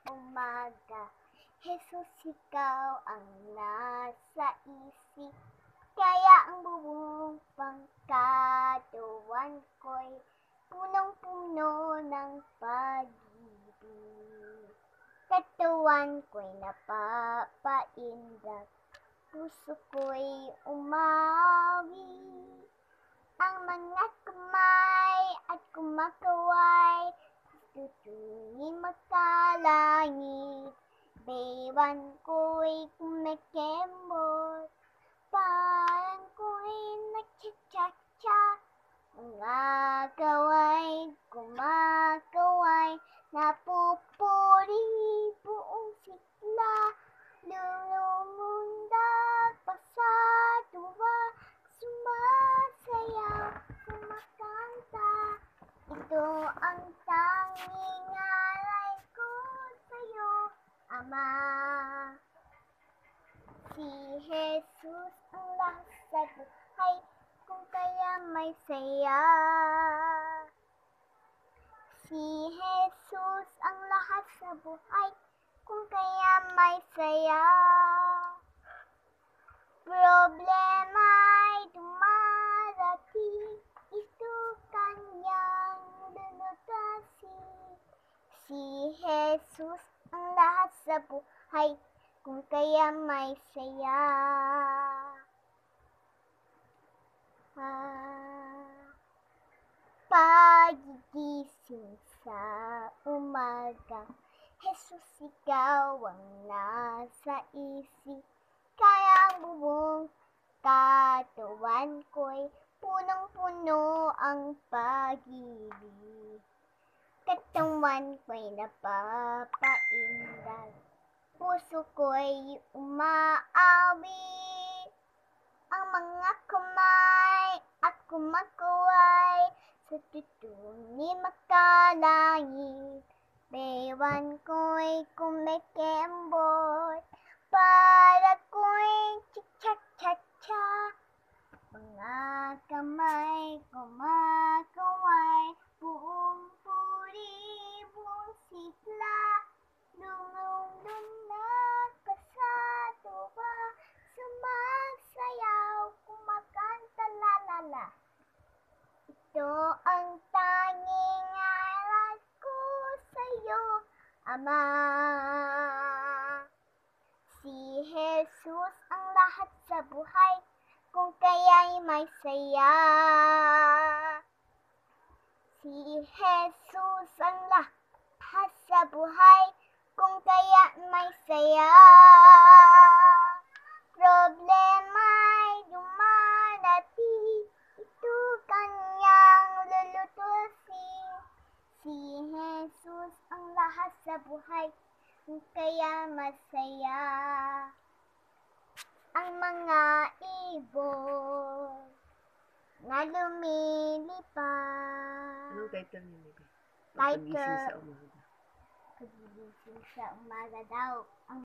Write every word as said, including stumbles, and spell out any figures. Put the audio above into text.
umaga. Jesus, ikaw ang nasa isip, kaya ang buong pangkatawan ko'y punong-puno ng pag-ibig. Katawan ko'y napapaindak, puso ko'y umawi. Ang mga kamay at kumakaway, tutuwing magkalangit. Baywan ko'y kumikembot, parang ko'y nagcha-cha-cha. Mga kaway kumakaway, napupuri buong sigla. Lumumundag pa sa tuwa, sumasayaw, kumakanta. Ito ang tanging alay ko sa'yo, Ama. Si Jesus ang lahat sa buhay, kung kaya may saya. Si Jesus ang lahat sa buhay, kung kaya may saya. Problema ay dumarating, ito kanyang lulutasin. Si Jesus ang lahat sa buhay, kung kaya may saya. Ah, Pagkagising sa umaga, Jesus, ikaw ang nasa isip, kaya ang buong katawan ko'y punong-puno ang pag-ibig. Katawan ko'y napapaindag, puso ko'y umaawi. Ang mga kamay at kumakaway, sa tutuwing magkalangit. Baywan ko'y kumikembot, para ko'y cha-cha-cha-cha. Mga kamay kumakaway, buong puri, buong sigla. Lumulundag pa sa tuwa, sumasayaw, kumakanta, la-la-la. Ito ang tanging alay ko sa'yo, Ama. Si Jesus ang lahat sa buhay, kung kaya'y may saya. Si Jesus ang lahat sa buhay, kung kaya may saya. Problema ay dumarating, ito kanyang lulutusin. Si Jesus ang lahat sa buhay, kung kaya masaya. Ang mga ibon na lumilipad. Anong title niyo, baby? Title, Pagkagising sa umaga. Pagkagising sa umaga daw. Ang